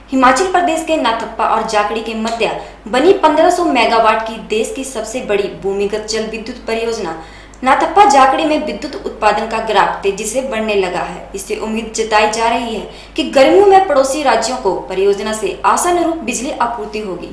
हिमाचल प्रदेश के नाथप्पा और जाखड़ी के मध्य बनी 1500 मेगावाट की देश की सबसे बड़ी भूमिगत जल विद्युत परियोजना नाथप्पा जाखड़ी में विद्युत उत्पादन का ग्राफ तेजी से बढ़ने लगा है। इससे उम्मीद जताई जा रही है कि गर्मियों में पड़ोसी राज्यों को परियोजना से आशानुरूप बिजली आपूर्ति होगी।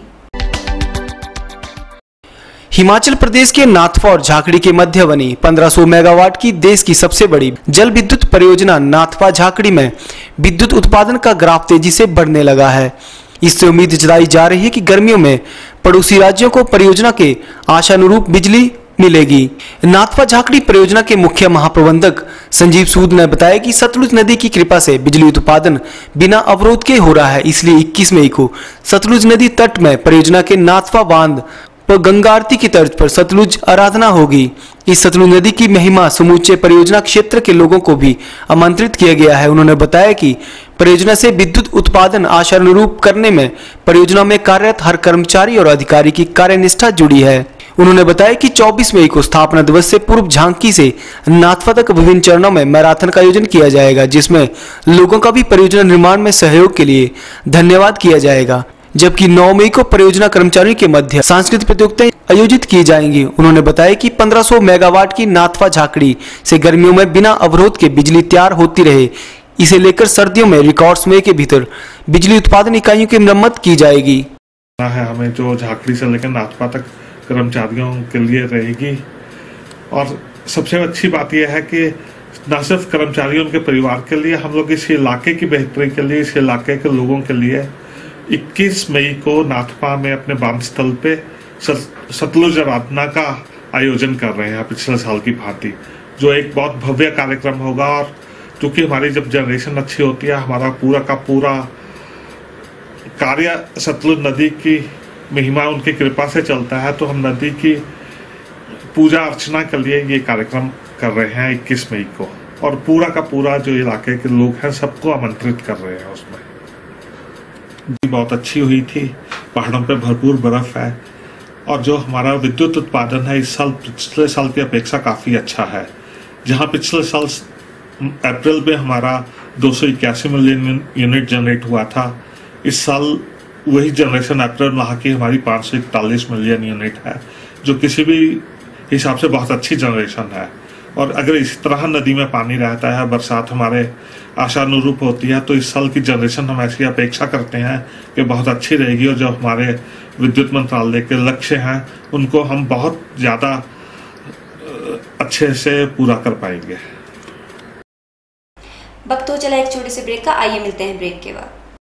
हिमाचल प्रदेश के नाथपा और जाखड़ी के मध्य बनी 1500 मेगावाट की देश की सबसे बड़ी जल विद्युत परियोजना नाथपा जाखड़ी में विद्युत उत्पादन का ग्राफ तेजी से बढ़ने लगा है। इससे उम्मीद जताई जा रही है कि गर्मियों में पड़ोसी राज्यों को परियोजना के आशानुरूप बिजली मिलेगी। नाथपा जाखड़ी परियोजना के मुख्य महाप्रबंधक संजीव सूद ने बताया कि सतलुज नदी की कृपा से बिजली उत्पादन बिना अवरोध के हो रहा है, इसलिए 21 मई को सतलुज नदी तट में परियोजना के नाथपा बांध पर गंगा आरती की तर्ज पर सतलुज आराधना होगी। इस सतलुज नदी की महिमा समूचे परियोजना क्षेत्र के लोगों को भी आमंत्रित किया गया है। उन्होंने बताया कि परियोजना से विद्युत उत्पादन आशानुरूप करने में परियोजना में कार्यरत हर कर्मचारी और अधिकारी की कार्यनिष्ठा जुड़ी है। उन्होंने बताया कि 24 मई को स्थापना दिवस से पूर्व झांकी से नाथपा तक विभिन्न चरणों में मैराथन का आयोजन किया जाएगा, जिसमें लोगों का भी परियोजना निर्माण में सहयोग के लिए धन्यवाद किया जाएगा। जबकि 9 मई को परियोजना कर्मचारियों के मध्य सांस्कृतिक प्रतियोगिताएं आयोजित की जाएंगी। उन्होंने बताया कि 1500 मेगावाट की नाथपा जाखड़ी से गर्मियों में बिना अवरोध के बिजली तैयार होती रहे, इसे लेकर सर्दियों में रिकॉर्ड समय के भीतर बिजली उत्पादन इकाइयों की मरम्मत की जाएगी। हमें जो जाखड़ी से लेकर नाथपा तक कर्मचारियों के लिए रहेगी। और सबसे अच्छी बात यह है कि न सिर्फ कर्मचारियों के परिवार के लिए, हम लोग इस इलाके की बेहतरी के लिए, इस इलाके के लोगों के लिए 21 मई को नाथपा में अपने बांध स्थल पे सतलुज आराधना का आयोजन कर रहे हैं पिछले साल की भांति, जो एक बहुत भव्य कार्यक्रम होगा। और क्योंकि हमारी जब जनरेशन अच्छी होती है, हमारा पूरा का पूरा कार्य सतलुज नदी की महिमा उनकी कृपा से चलता है, तो हम नदी की पूजा अर्चना के लिए ये कार्यक्रम कर रहे हैं 21 मई को। और पूरा का पूरा जो इलाके के लोग हैं सबको आमंत्रित कर रहे हैं उसमें। बहुत अच्छी हुई थी, पहाड़ों पे भरपूर बर्फ है और जो हमारा विद्युत उत्पादन है इस साल पिछले साल की अपेक्षा काफ़ी अच्छा है। जहां पिछले साल अप्रैल में हमारा 281 मिलियन यूनिट जनरेट हुआ था, इस साल वही जनरेशन अप्रैल माह की हमारी 541 मिलियन यूनिट है, जो किसी भी हिसाब से बहुत अच्छी जनरेशन है। और अगर इस तरह नदी में पानी रहता है, बरसात हमारे आशानुरूप होती है, तो इस साल की जनरेशन हम ऐसी अपेक्षा करते हैं कि बहुत अच्छी रहेगी। और जो हमारे विद्युत मंत्रालय के लक्ष्य हैं उनको हम बहुत ज़्यादा अच्छे से पूरा कर पाएंगे। वक्त हो चला एक छोटे से ब्रेक का, आइए मिलते हैं ब्रेक के बाद।